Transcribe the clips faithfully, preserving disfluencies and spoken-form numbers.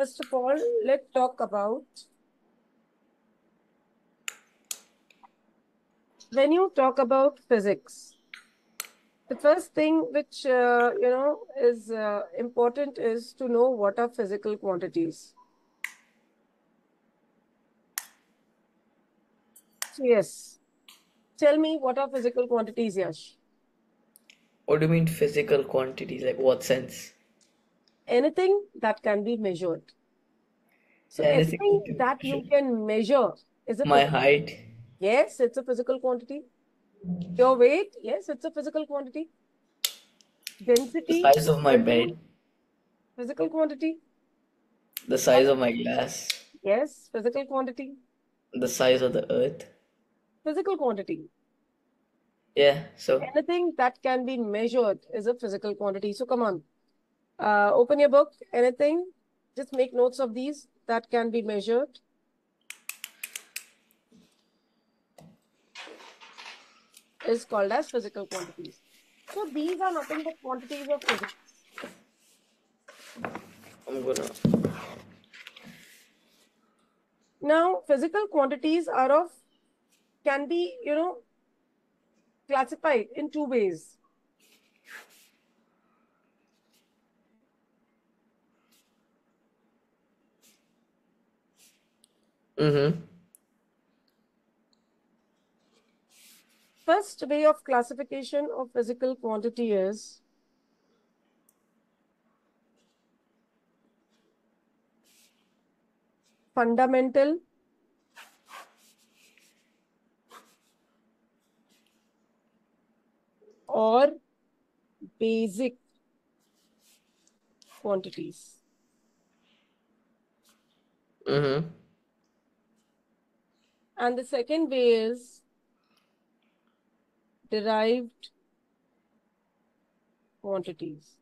first of all, let's talk about when you talk about physics. The first thing which uh, you know is uh, important is to know what are physical quantities. So yes, tell me what are physical quantities, Yash? What do you mean physical quantities? Like what sense? Anything that can be measured. So Anything anything that can that measure. you can measure is a My physical. height, Yes, it's a physical quantity. Your weight, yes, it's a physical quantity. the Density, size of my volume, bed, physical quantity. the size of my glass, Yes, physical quantity. the size of the earth. Physical quantity. Yeah, so Anything that can be measured is a physical quantity. So come on, uh, open your book. Anything, just make notes of these that can be measured is called as physical quantities. So these are nothing but quantities of physics. I'm gonna. Now, physical quantities are of can be, you know, classified in two ways. Mm-hmm. First way of classification of physical quantity is fundamental or basic quantities. Mm-hmm. And the second way is derived quantities.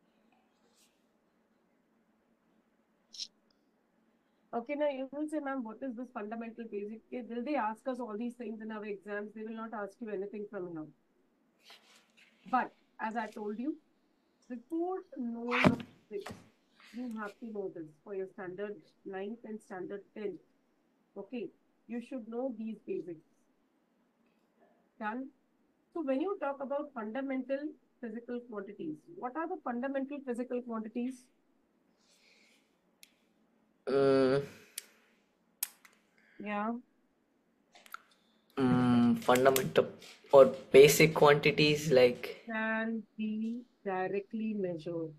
Okay, now you will say, ma'am, what is this fundamental basic? Okay, will they ask us all these things in our exams? They will not ask you anything from now. But as I told you, before knowing this, you have to know this for your standard ninth and standard tenth. Okay, you should know these basics. Done? So when you talk about fundamental physical quantities, what are the fundamental physical quantities? Mm, Yeah. mm, fundamental or basic quantities like Can be directly measured.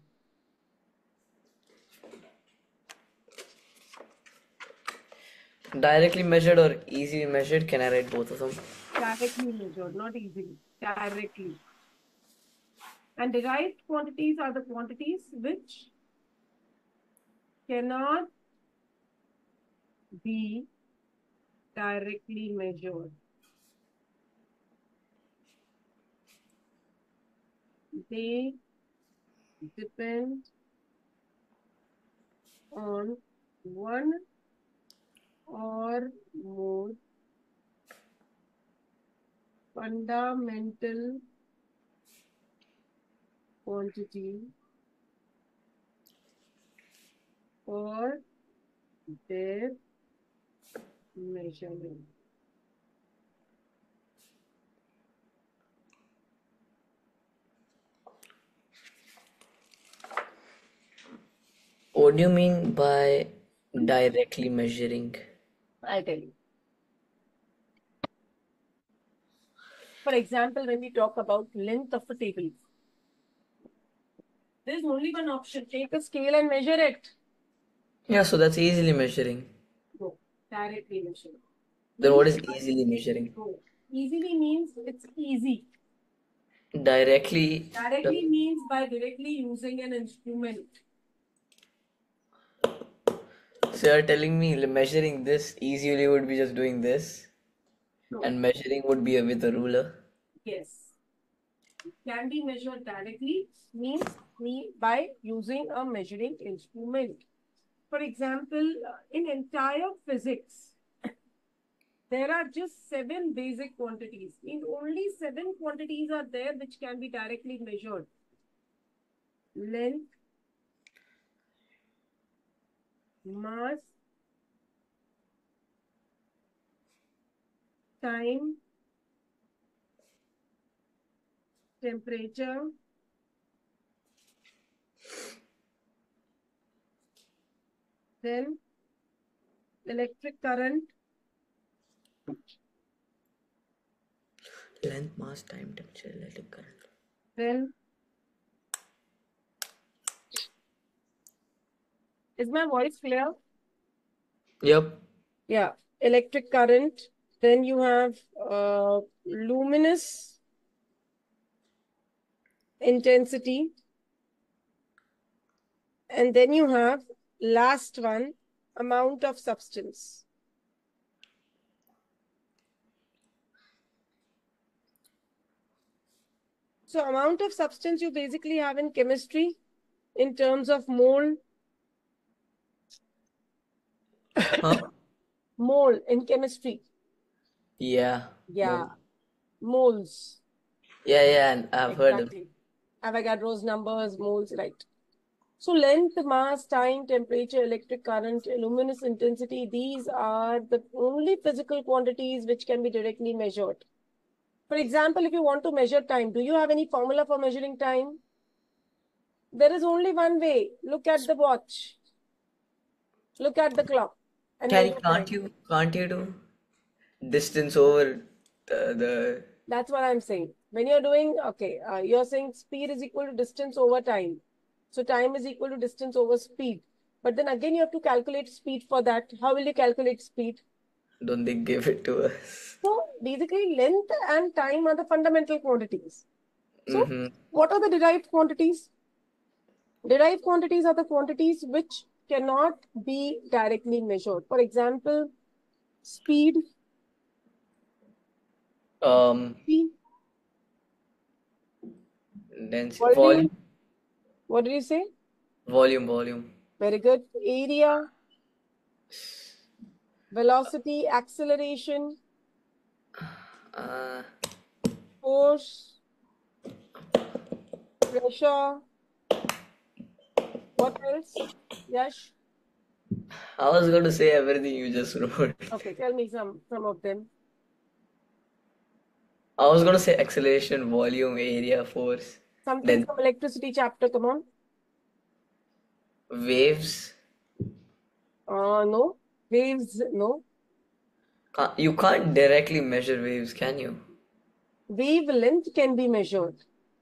directly measured or easily measured. Can I write both of them? Directly measured, not easily. Directly. And derived quantities are the quantities which cannot be directly measured. They depend on one or more fundamental quantity for their measurement. What do you mean by directly measuring? I'll tell you. For example, when we talk about length of a table, there's only one option. Take a scale and measure it. Yeah, so that's easily measuring. No, directly measure. Then Means what is easily measuring? no. Easily means it's easy. Directly. Directly means by directly using an instrument. So you're telling me measuring this easily would be just doing this, No. and measuring would be with a ruler. Yes. Can be measured directly means me by using a measuring instrument. For example, uh, in entire physics, there are just seven basic quantities. Means only seven quantities are there which can be directly measured. Length, mass, time, temperature, then electric current, Length, mass, time, temperature, electric current. then is my voice clear? Yep. Yeah, electric current. Then you have uh, luminous intensity. And then you have last one, amount of substance. So amount of substance you basically have in chemistry in terms of mole. Huh? Mole in chemistry. Yeah. Yeah, Mole. moles. Yeah, yeah, and I've heard them. Exactly. Avogadro's numbers, moles, right. So length, mass, time, temperature, electric current, luminous intensity, these are the only physical quantities which can be directly measured. For example, if you want to measure time, do you have any formula for measuring time? There is only one way. Look at the watch. Look at the clock. And Can measure can't time. you can't you do distance over the, the That's what I'm saying. When you're doing, okay, uh, you're saying speed is equal to distance over time. So time is equal to distance over speed. But then again, you have to calculate speed for that. How will you calculate speed? don't they give it to us? So basically, length and time are the fundamental quantities. So Mm-hmm. what are the derived quantities? Derived quantities are the quantities which cannot be directly measured. For example, speed, Um, speed, density, volume. volume, What did you say? volume, volume. Very good. Area, velocity, acceleration, Uh, force, pressure. What else? Yash? I was going to say everything you just wrote. Okay, tell me some, some of them. I was going to say acceleration, volume, area, force, Something then from electricity chapter, come on. waves. Uh, no. Waves, no. Can't, you can't directly measure waves, can you? Wavelength can be measured.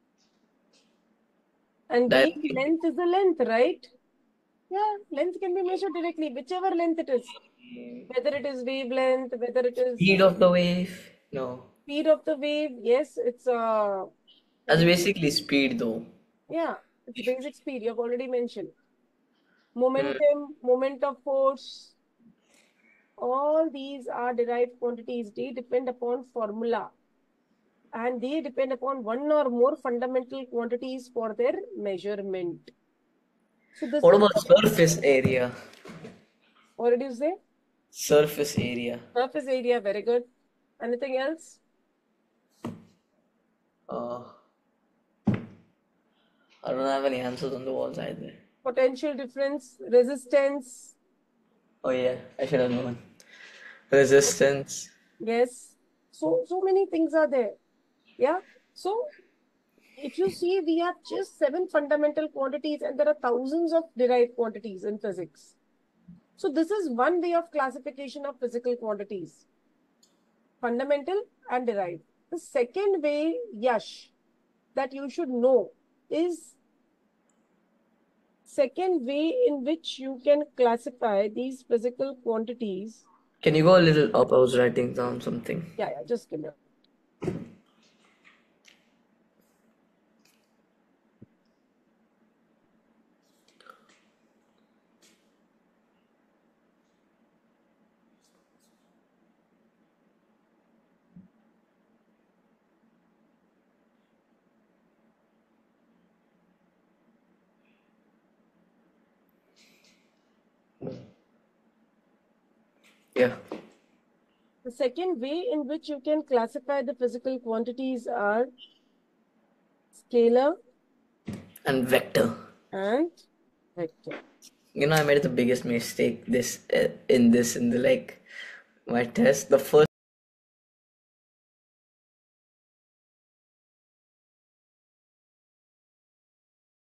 And Directly. wavelength is the length, right? Yeah, length can be measured directly, whichever length it is. Whether it is wavelength, whether it is Speed of the wave? No. speed of the wave. Yes, it's uh, That's basically speed though. yeah, it's basic speed. You've already mentioned. Hmm. Momentum, moment of force. All these are derived quantities. They depend upon formula. And they depend upon one or more fundamental quantities for their measurement. So this What is about surface area? what did you say? Surface area. Surface area, very good. Anything else? Uh, I don't have any answers on the walls either. Potential difference, resistance. Oh yeah, I should have known. Resistance. Yes. So, so many things are there. Yeah. So, if you see, we have just seven fundamental quantities and there are thousands of derived quantities in physics. So, this is one way of classification of physical quantities. Fundamental and derived. The second way, Yash, that you should know is second way in which you can classify these physical quantities. Can you go a little up? I was writing down something. Yeah, yeah, just give me a Yeah. The second way in which you can classify the physical quantities are scalar And vector. and vector. you know, I made the biggest mistake this uh, in this in the like my test. The first